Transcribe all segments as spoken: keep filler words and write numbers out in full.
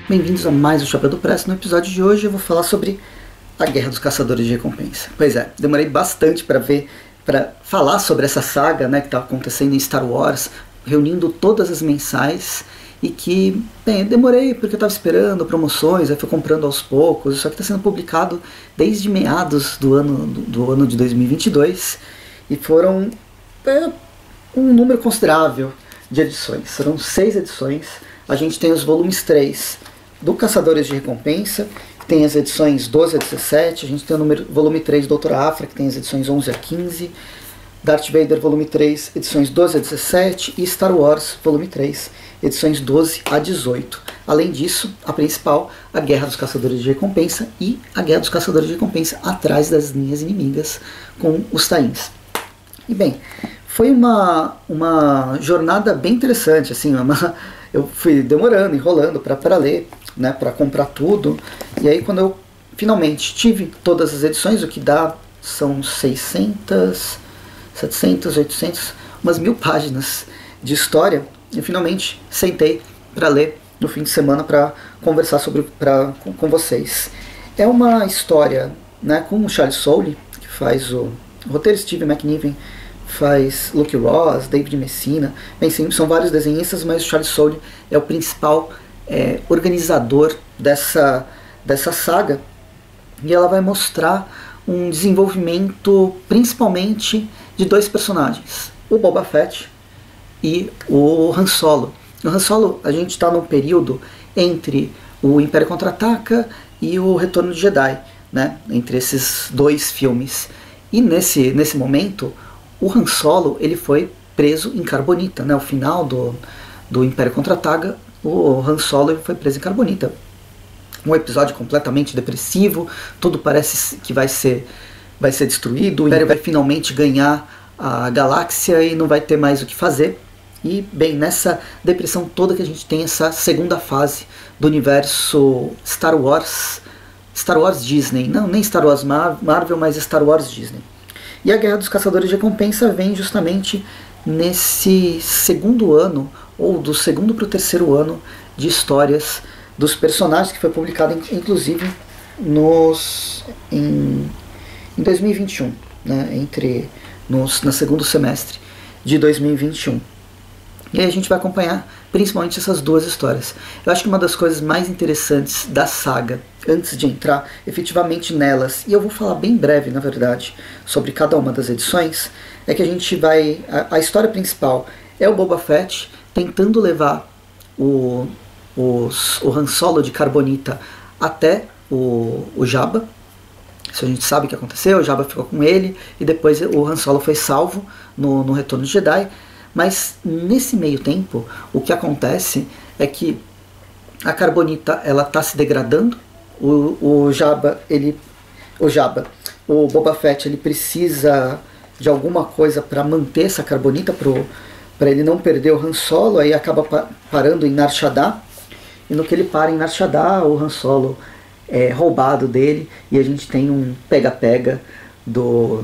Bem-vindos a mais um Chapéu do Press. No episódio de hoje eu vou falar sobre a Guerra dos Caçadores de Recompensa. Pois é, demorei bastante para ver, para falar sobre essa saga, né, que estava acontecendo em Star Wars, reunindo todas as mensais, e que, bem, eu demorei porque eu estava esperando promoções, aí fui comprando aos poucos, só que está sendo publicado desde meados do ano, do, do ano de dois mil e vinte e dois, e foram é, um número considerável de edições. Serão seis edições. A gente tem os volumes três do Caçadores de Recompensa, que tem as edições doze a dezessete, a gente tem o número, volume três do Doutora Aphra, que tem as edições onze a quinze, Darth Vader volume três, edições doze a dezessete, e Star Wars volume três, edições doze a dezoito. Além disso, a principal, a Guerra dos Caçadores de Recompensa e a Guerra dos Caçadores de Recompensa atrás das linhas inimigas com os tains. E bem, foi uma, uma jornada bem interessante, assim, uma, eu fui demorando, enrolando para ler, né, para comprar tudo, e aí quando eu finalmente tive todas as edições, o que dá são seiscentas, setecentas, oitocentas, umas mil páginas de história, eu finalmente sentei para ler no fim de semana para conversar sobre, pra, com, com vocês. É uma história, né, com o Charles Soule, que faz o, o roteiro, Steve McNiven faz Luke Ross, David Messina, bem, sim, são vários desenhistas, mas o Charles Soule é o principal é, organizador dessa, dessa saga, e ela vai mostrar um desenvolvimento principalmente de dois personagens, o Boba Fett e o Han Solo. O Han Solo, a gente está num período entre o Império Contra-Ataca e o Retorno de Jedi, né, entre esses dois filmes, e nesse, nesse momento o Han Solo ele foi preso em Carbonita, né? Ao final do, do Império Contra-Ataca, o Han Solo ele foi preso em Carbonita. Um episódio completamente depressivo, tudo parece que vai ser, vai ser destruído, o Império vai finalmente ganhar a galáxia e não vai ter mais o que fazer. E, bem, nessa depressão toda que a gente tem essa segunda fase do universo Star Wars, Star Wars Disney, não, nem Star Wars Marvel, mas Star Wars Disney. E a Guerra dos Caçadores de Recompensa vem justamente nesse segundo ano, ou do segundo para o terceiro ano, de histórias dos personagens, que foi publicado inclusive nos, em, em dois mil e vinte e um, né, entre, nos, no segundo semestre de dois mil e vinte e um. E aí a gente vai acompanhar principalmente essas duas histórias. Eu acho que uma das coisas mais interessantes da saga, antes de entrar efetivamente nelas, e eu vou falar bem breve, na verdade, sobre cada uma das edições, é que a gente vai... A, a história principal é o Boba Fett tentando levar o, os, o Han Solo de Carbonita até o, o Jabba. Isso a gente sabe o que aconteceu, o Jabba ficou com ele, e depois o Han Solo foi salvo no, no Retorno de Jedi. Mas nesse meio tempo, o que acontece é que a Carbonita ela está se degradando, o, o Jabba, ele, o Jabba, o Boba Fett, ele precisa de alguma coisa para manter essa Carbonita, para ele não perder o Han Solo, aí acaba pa parando em Nar Shaddaa, e no que ele para em Nar Shaddaa, o Han Solo é roubado dele, e a gente tem um pega-pega do...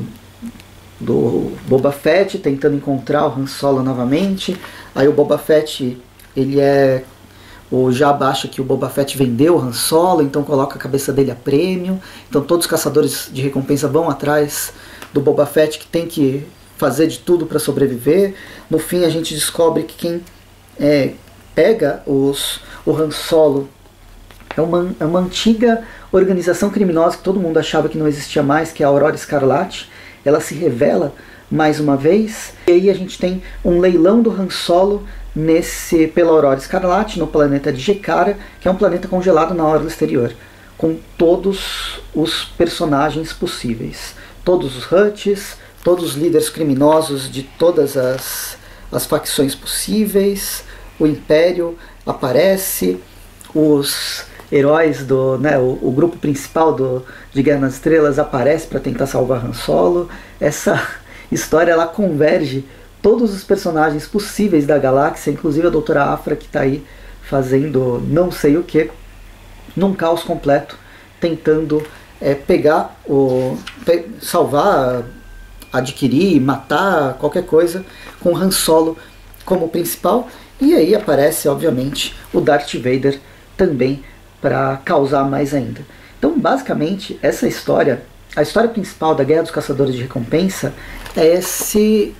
do Boba Fett tentando encontrar o Han Solo novamente. Aí o Boba Fett, ele é... o Jabba acha que o Boba Fett vendeu o Han Solo, então coloca a cabeça dele a prêmio. Então todos os caçadores de recompensa vão atrás do Boba Fett, que tem que fazer de tudo para sobreviver. No fim a gente descobre que quem é, pega os, o Han Solo é uma, é uma antiga organização criminosa que todo mundo achava que não existia mais, que é a Aurora Escarlate. Ela se revela mais uma vez, e aí a gente tem um leilão do Han Solo nesse, pela Aurora Escarlate, no planeta de Jekkara, que é um planeta congelado na Orla Exterior, com todos os personagens possíveis. Todos os Hutts, todos os líderes criminosos de todas as, as facções possíveis, o Império aparece, os heróis do, né, o, o grupo principal do, de Guerra nas Estrelas aparece para tentar salvar Han Solo. Essa história ela converge todos os personagens possíveis da galáxia, inclusive a Doutora Aphra, que está aí fazendo não sei o que, num caos completo, tentando é, pegar, o, pe salvar, adquirir, matar qualquer coisa, com Han Solo como principal. E aí aparece, obviamente, o Darth Vader também para causar mais ainda. Então, basicamente, essa história, a história principal da Guerra dos Caçadores de Recompensa é esse,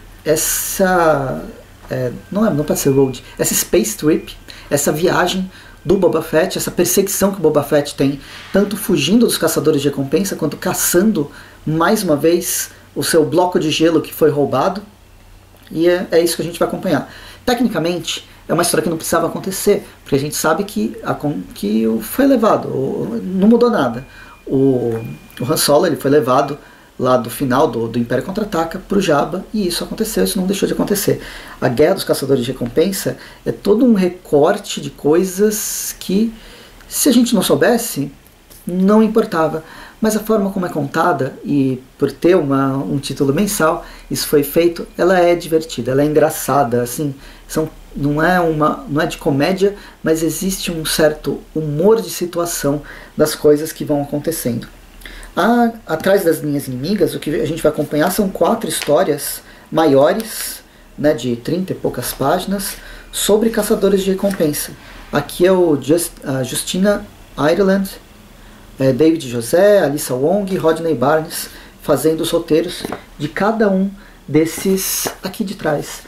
essa, é, não, é, não pode ser road, essa space trip, essa viagem do Boba Fett, essa perseguição que o Boba Fett tem, tanto fugindo dos Caçadores de Recompensa, quanto caçando, mais uma vez, o seu bloco de gelo que foi roubado, e é, é isso que a gente vai acompanhar. Tecnicamente, é uma história que não precisava acontecer, porque a gente sabe que, a, que foi levado, não mudou nada. O, o Han Solo ele foi levado lá do final do, do Império Contra-Ataca para o Jabba, e isso aconteceu, isso não deixou de acontecer. A Guerra dos Caçadores de Recompensa é todo um recorte de coisas que, se a gente não soubesse, não importava. Mas a forma como é contada, e por ter uma, um título mensal, isso foi feito, ela é divertida, ela é engraçada, assim, são, não, é uma, não é de comédia, mas existe um certo humor de situação das coisas que vão acontecendo. A, atrás das linhas inimigas, o que a gente vai acompanhar são quatro histórias maiores, né, de trinta e poucas páginas, sobre caçadores de recompensa. Aqui é o Just, a Justina Ireland, é, David José, Alyssa Wong e Rodney Barnes fazendo os roteiros de cada um desses, aqui de trás,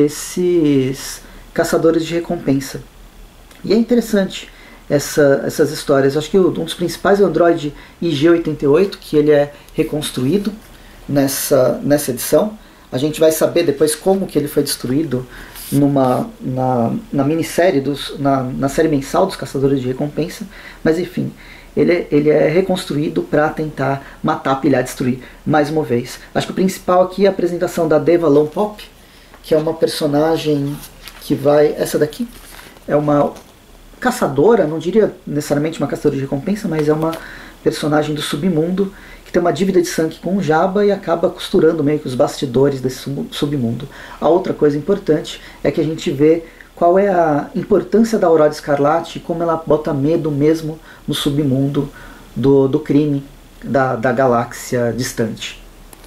desses caçadores de recompensa. E é interessante essa, essas histórias. Acho que um dos principais é o Android I G oitenta e oito, que ele é reconstruído nessa, nessa edição. A gente vai saber depois como que ele foi destruído numa, na, na minissérie, dos, na, na série mensal dos Caçadores de Recompensa. Mas enfim, ele, ele é reconstruído para tentar matar, pilhar, destruir mais uma vez. Acho que o principal aqui é a apresentação da Deva Longpop, que é uma personagem que vai... Essa daqui é uma caçadora, não diria necessariamente uma caçadora de recompensa, mas é uma personagem do submundo que tem uma dívida de sangue com o Jabba e acaba costurando meio que os bastidores desse submundo. A outra coisa importante é que a gente vê qual é a importância da Aurora Escarlate e como ela bota medo mesmo no submundo do, do crime da, da galáxia distante.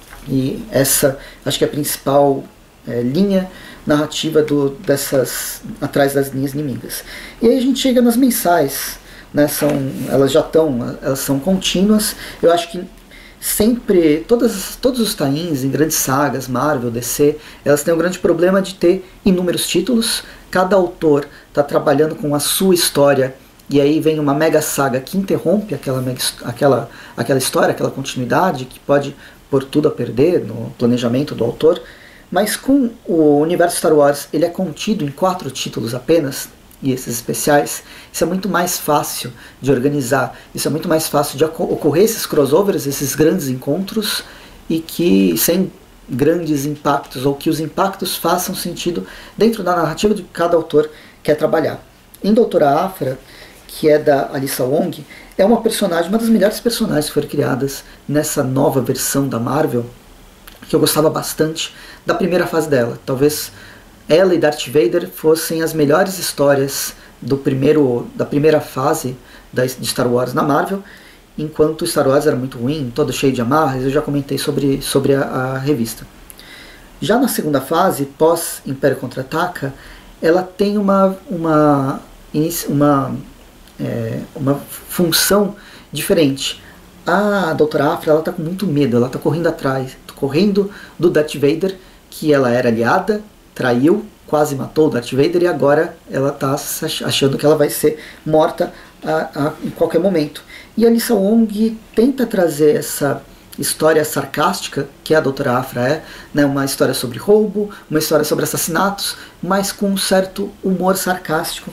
E essa acho que é a principal é, linha narrativa do, dessas, atrás das linhas inimigas. E aí a gente chega nas mensais, né, são, elas já estão, elas são contínuas. Eu acho que sempre, todas, todos os tie-ins em grandes sagas, Marvel, D C, elas têm um grande problema de ter inúmeros títulos. Cada autor está trabalhando com a sua história, e aí vem uma mega saga que interrompe aquela, mega, aquela, aquela história, aquela continuidade, que pode pôr tudo a perder no planejamento do autor. Mas com o universo Star Wars, ele é contido em quatro títulos apenas, e esses especiais, isso é muito mais fácil de organizar, isso é muito mais fácil de ocorrer esses crossovers, esses grandes encontros, e que sem grandes impactos, ou que os impactos façam sentido dentro da narrativa de cada autor quer trabalhar. Em Doutora Aphra, que é da Alyssa Wong, é uma personagem, uma das melhores personagens que foram criadas nessa nova versão da Marvel, que eu gostava bastante da primeira fase dela. Talvez ela e Darth Vader fossem as melhores histórias do primeiro, da primeira fase da, de Star Wars na Marvel, enquanto Star Wars era muito ruim, todo cheio de amarras. Eu já comentei sobre, sobre a, a revista. Já na segunda fase, pós Império Contra-Ataca, ela tem uma, uma, uma, é, uma função diferente. A Doutora Aphra está com muito medo, ela está correndo atrás, correndo do Darth Vader, que ela era aliada, traiu, quase matou o Darth Vader, e agora ela está achando que ela vai ser morta a, a, em qualquer momento. E a Alyssa Wong tenta trazer essa história sarcástica, que a Doutora Aphra é, né, uma história sobre roubo, uma história sobre assassinatos, mas com um certo humor sarcástico.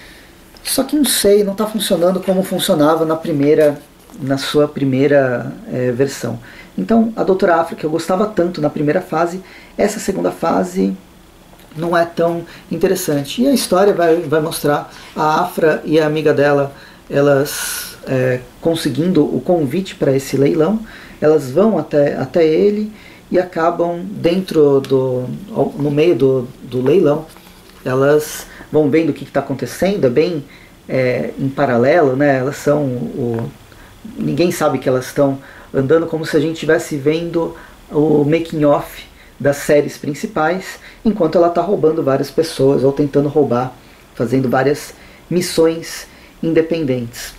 Só que não sei, não está funcionando como funcionava na primeira, na sua primeira é, versão. Então, a Doutora Aphra, que eu gostava tanto na primeira fase, essa segunda fase não é tão interessante. E a história vai, vai mostrar a Aphra e a amiga dela, elas é, conseguindo o convite para esse leilão. Elas vão até, até ele e acabam dentro do, no meio do, do leilão. Elas vão vendo o que está acontecendo, é bem é, em paralelo, né? Elas são o, ninguém sabe que elas estão andando, como se a gente estivesse vendo o making off das séries principais, enquanto ela está roubando várias pessoas, ou tentando roubar, fazendo várias missões independentes.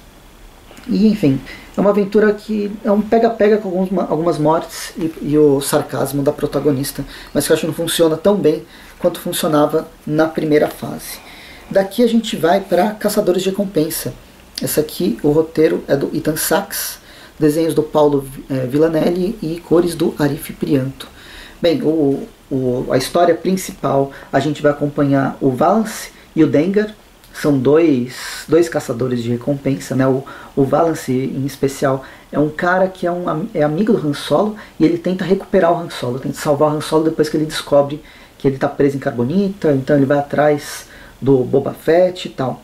E enfim, é uma aventura que é um pega-pega com alguns, algumas mortes e, e o sarcasmo da protagonista, mas que eu acho que não funciona tão bem quanto funcionava na primeira fase. Daqui a gente vai para Caçadores de Recompensa. Essa aqui, o roteiro é do Ethan Sachs, desenhos do Paulo é, Villanelli e cores do Arif Prianto. Bem, o, o, a história principal, a gente vai acompanhar o Valance e o Dengar. São dois, dois caçadores de recompensa, né? O, o Valance, em especial, é um cara que é, um, é amigo do Han Solo e ele tenta recuperar o Han Solo, tenta salvar o Han Solo depois que ele descobre que ele está preso em Carbonita, então ele vai atrás do Boba Fett e tal.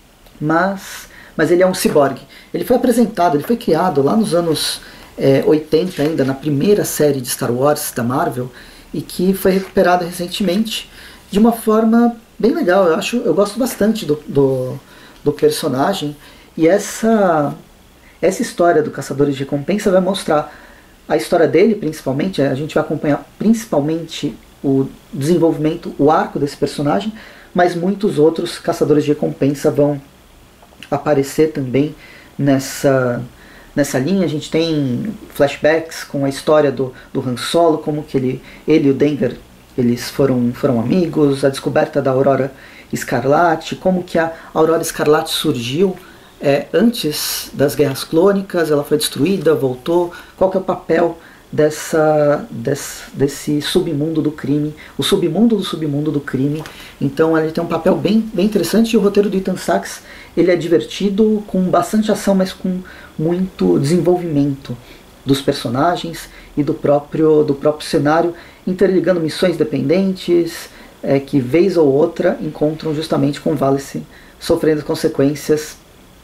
Mas, mas ele é um ciborgue. Ele foi apresentado, ele foi criado lá nos anos é, oitenta ainda, na primeira série de Star Wars da Marvel, e que foi recuperado recentemente de uma forma bem legal. Eu acho, eu gosto bastante do, do, do personagem, e essa, essa história do Caçadores de Recompensa vai mostrar a história dele, principalmente. A gente vai acompanhar principalmente o desenvolvimento, o arco desse personagem, mas muitos outros Caçadores de Recompensa vão aparecer também nessa, nessa linha. A gente tem flashbacks com a história do, do Han Solo, como que ele, ele e o Dengar eles foram, foram amigos, a descoberta da Aurora Escarlate, como que a Aurora Escarlate surgiu é, antes das Guerras Clônicas, ela foi destruída, voltou, qual que é o papel dessa, desse, desse submundo do crime, o submundo do submundo do crime. Então ele tem um papel bem, bem interessante, e o roteiro do Ethan Sachs ele é divertido, com bastante ação, mas com muito desenvolvimento dos personagens e do próprio, do próprio cenário, interligando missões dependentes é, que vez ou outra encontram justamente com Valance sofrendo consequências,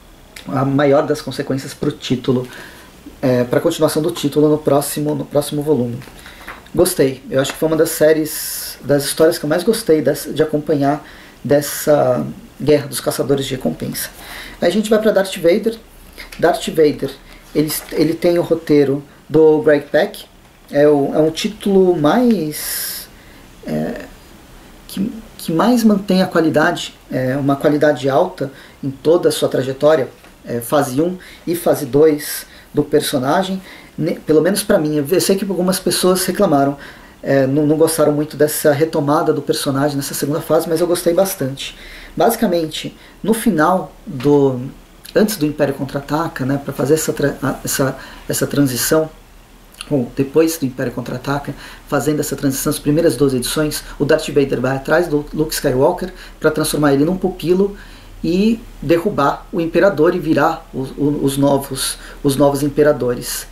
a maior das consequências para o título, é, para a continuação do título no próximo, no próximo volume. Gostei, eu acho que foi uma das séries, das histórias que eu mais gostei dessa, de acompanhar dessa Guerra dos Caçadores de Recompensa. Aí a gente vai para Darth Vader. Darth Vader, ele, ele tem o roteiro do Greg Pak. É, o, é um título mais é, que, que mais mantém a qualidade, é, uma qualidade alta em toda a sua trajetória, é, fase um e fase dois do personagem, ne, pelo menos para mim. Eu sei que algumas pessoas reclamaram, é, não, não gostaram muito dessa retomada do personagem nessa segunda fase, mas eu gostei bastante. Basicamente, no final do antes do Império Contra-Ataca, né, para fazer essa, essa, essa transição, ou depois do Império Contra-Ataca, fazendo essa transição, as primeiras duas edições, o Darth Vader vai atrás do Luke Skywalker para transformar ele num pupilo e derrubar o Imperador e virar os, os, novos, os novos Imperadores.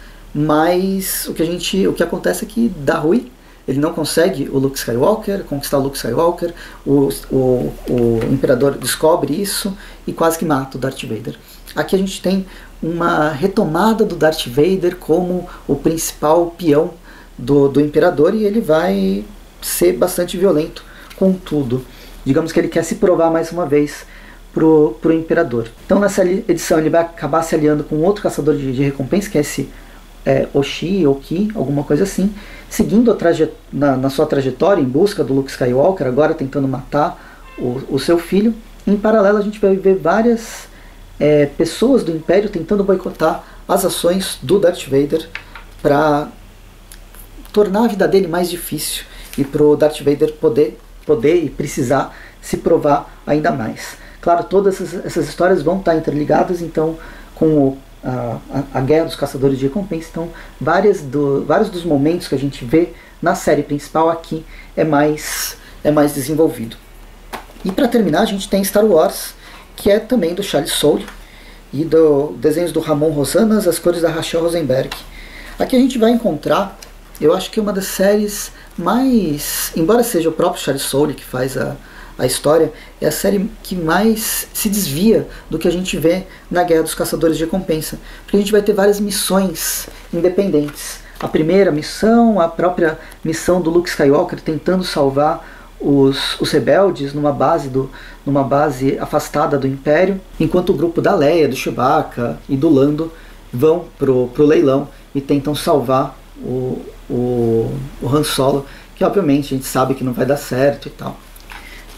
Mas o que, a gente, o que acontece é que dá ruim, ele não consegue o Luke Skywalker, conquistar o Luke Skywalker, o, o, o Imperador descobre isso e quase que mata o Darth Vader. Aqui a gente tem uma retomada do Darth Vader como o principal peão do, do Imperador, e ele vai ser bastante violento com tudo. Digamos que ele quer se provar mais uma vez pro, pro Imperador. Então nessa edição ele vai acabar se aliando com outro caçador de, de recompensa, que é esse é, Oshi, Oki, alguma coisa assim, seguindo a traje, na, na sua trajetória em busca do Luke Skywalker, agora tentando matar o, o seu filho. Em paralelo a gente vai ver várias É, pessoas do Império tentando boicotar as ações do Darth Vader para tornar a vida dele mais difícil e para o Darth Vader poder, poder e precisar se provar ainda mais. Claro, todas essas, essas histórias vão estar interligadas, então, com o, a, a, a Guerra dos Caçadores de Recompensa. Então, várias do, vários dos momentos que a gente vê na série principal aqui é mais, é mais desenvolvido. E para terminar, a gente tem Star Wars, que é também do Charles Soule, e do desenhos do Ramon Rosanas, as cores da Rachel Rosenberg. Aqui a gente vai encontrar, eu acho que uma das séries mais, embora seja o próprio Charles Soule que faz a, a história, é a série que mais se desvia do que a gente vê na Guerra dos Caçadores de Recompensa, porque a gente vai ter várias missões independentes. A primeira missão, a própria missão do Luke Skywalker tentando salvar Os, os rebeldes numa base, do, numa base afastada do Império, enquanto o grupo da Leia, do Chewbacca e do Lando vão pro, pro leilão e tentam salvar o, o, o Han Solo, que obviamente a gente sabe que não vai dar certo e tal.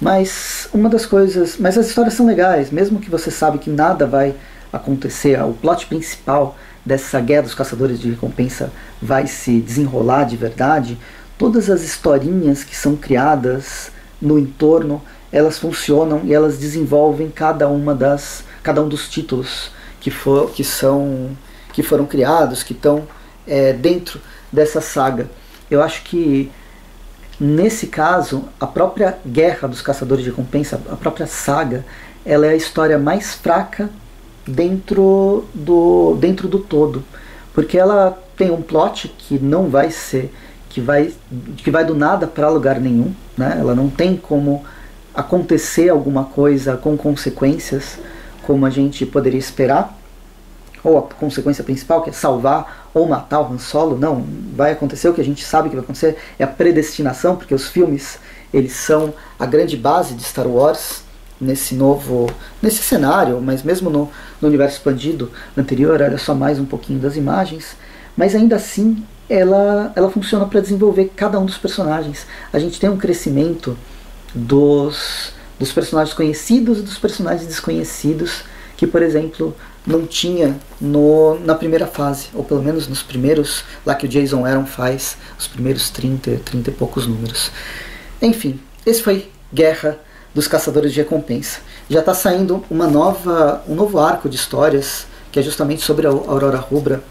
Mas uma das coisas... Mas as histórias são legais, mesmo que você sabe que nada vai acontecer, o plot principal dessa Guerra dos Caçadores de Recompensa vai se desenrolar de verdade, todas as historinhas que são criadas no entorno, elas funcionam e elas desenvolvem cada uma das cada um dos títulos que, for, que, são, que foram criados, que estão é, dentro dessa saga. Eu acho que nesse caso, a própria Guerra dos Caçadores de Recompensa, a própria saga, ela é a história mais fraca dentro do, dentro do todo, porque ela tem um plot que não vai ser, que vai, que vai do nada para lugar nenhum, né? Ela não tem como acontecer alguma coisa com consequências como a gente poderia esperar, ou a consequência principal, que é salvar ou matar o Han Solo. Não, vai acontecer o que a gente sabe que vai acontecer, é a predestinação, porque os filmes, eles são a grande base de Star Wars nesse novo, nesse cenário, mas mesmo no, no universo expandido anterior, era só mais um pouquinho das imagens, mas ainda assim ela, ela funciona para desenvolver cada um dos personagens. A gente tem um crescimento dos, dos personagens conhecidos e dos personagens desconhecidos, que, por exemplo, não tinha no, na primeira fase, ou pelo menos nos primeiros, lá que o Jason Aaron faz, os primeiros trinta, trinta e poucos números. Enfim, esse foi Guerra dos Caçadores de Recompensa. Já está saindo uma nova, um novo arco de histórias, que é justamente sobre a Aurora Rubra,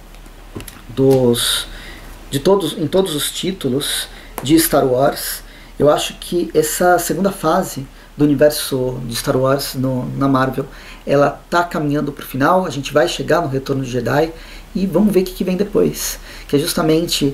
dos, de todos, em todos os títulos de Star Wars. Eu acho que essa segunda fase do universo de Star Wars no, na Marvel, ela está caminhando para o final. A gente vai chegar no Retorno de Jedi e vamos ver o que, que vem depois, que é justamente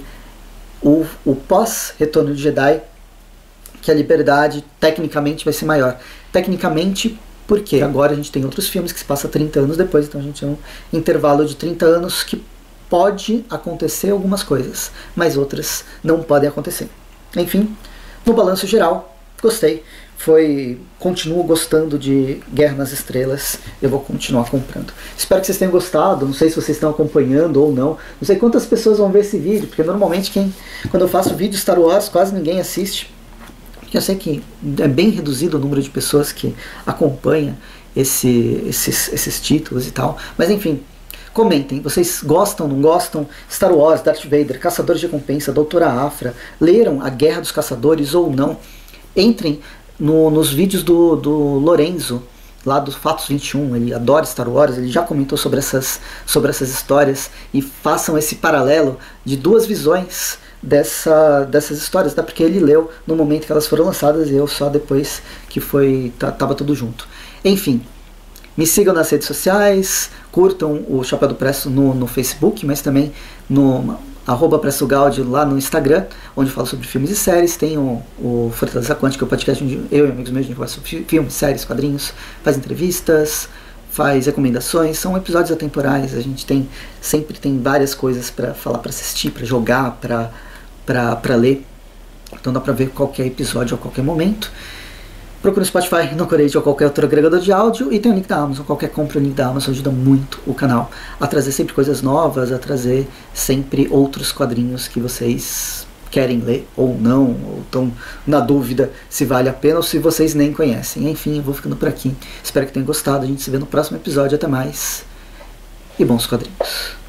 o, o pós-Retorno de Jedi, que a liberdade tecnicamente vai ser maior. Tecnicamente, porque agora a gente tem outros filmes que se passam trinta anos depois, então a gente tem um intervalo de trinta anos que pode acontecer algumas coisas, mas outras não podem acontecer. Enfim, no balanço geral, gostei. Foi, continuo gostando de Guerra nas Estrelas, eu vou continuar comprando. Espero que vocês tenham gostado, não sei se vocês estão acompanhando ou não, não sei quantas pessoas vão ver esse vídeo, porque normalmente quem, quando eu faço vídeo Star Wars quase ninguém assiste, porque eu sei que é bem reduzido o número de pessoas que acompanham esse, esses, esses títulos e tal, mas enfim, comentem, vocês gostam, não gostam? Star Wars, Darth Vader, Caçadores de Recompensa, Doutora Afra, leram A Guerra dos Caçadores ou não? Entrem No, nos vídeos do, do Lorenzo, lá do Fatos vinte e um, ele adora Star Wars, ele já comentou sobre essas, sobre essas histórias, e façam esse paralelo de duas visões dessa, dessas histórias, tá? Porque ele leu no momento que elas foram lançadas e eu só depois que foi, tá, tava tudo junto. Enfim, me sigam nas redes sociais, curtam o Chapéu do Presto no, no Facebook, mas também no arroba Presto Gaudio lá no Instagram, onde eu falo sobre filmes e séries. Tem o, o Fortaleza Quântica, que é o podcast onde eu e amigos meus a gente fala sobre filmes, séries, quadrinhos, faz entrevistas, faz recomendações, são episódios atemporais, a gente tem sempre tem várias coisas para falar, para assistir, para jogar, para para ler, então dá para ver qualquer episódio a qualquer momento. Procure no Spotify, no Corage ou qualquer outro agregador de áudio, e tem o link da Amazon. Qualquer compra, o link da Amazon ajuda muito o canal a trazer sempre coisas novas, a trazer sempre outros quadrinhos que vocês querem ler ou não, ou estão na dúvida se vale a pena ou se vocês nem conhecem. Enfim, eu vou ficando por aqui. Espero que tenham gostado. A gente se vê no próximo episódio. Até mais. E bons quadrinhos.